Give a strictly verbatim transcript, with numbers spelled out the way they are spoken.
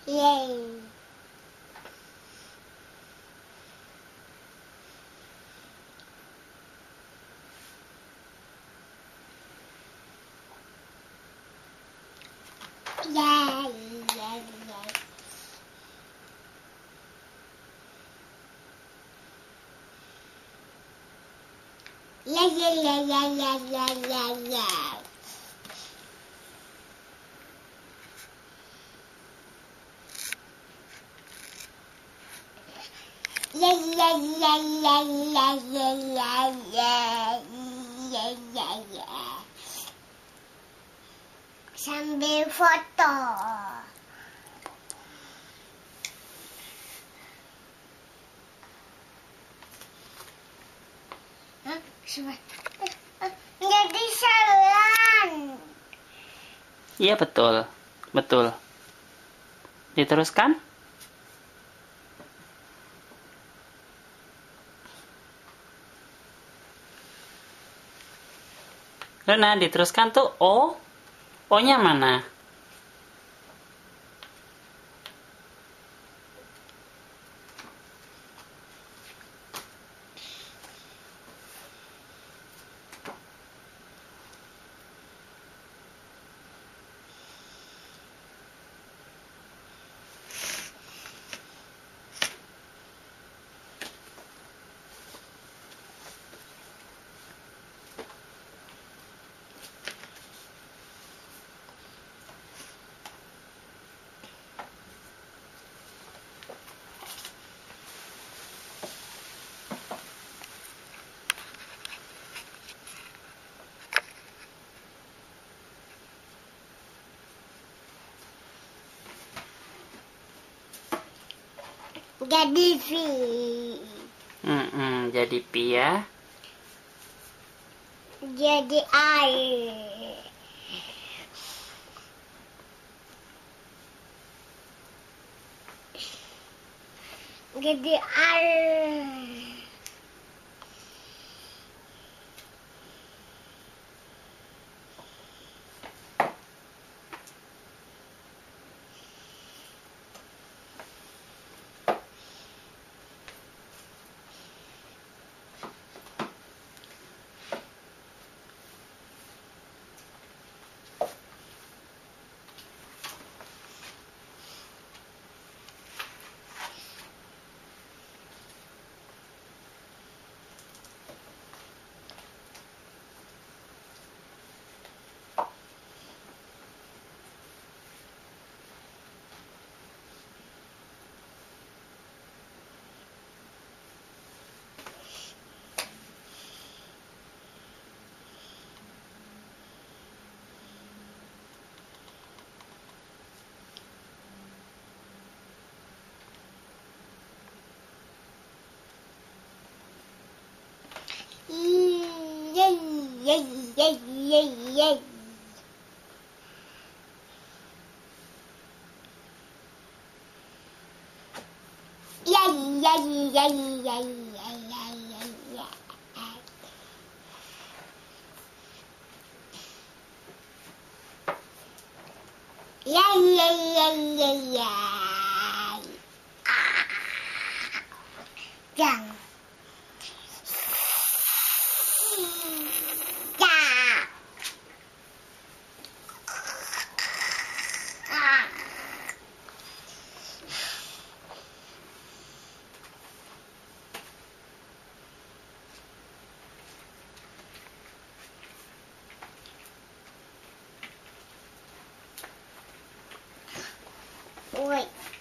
Yay. Yay, yay, yay. Yay, yay, yay, yay, yay, yay, yay, yay. Yay, yay, yay, yay, yay, yay, yay, yay, yay, yay, yay. Sambil foto. Hah? Jadi jalan. Iya betul, betul. Diteruskan. Luna, diteruskan tuh O. O-nya mana? Jadi V. Mm-mm, jadi pi ya. Jadi air. Jadi air. Yay, yay, yay, yay, yay. Yay, yay, yay, yay, yay, yay, yay, yay. Yay, yay, yay, yay, yay. Jangan. Wait.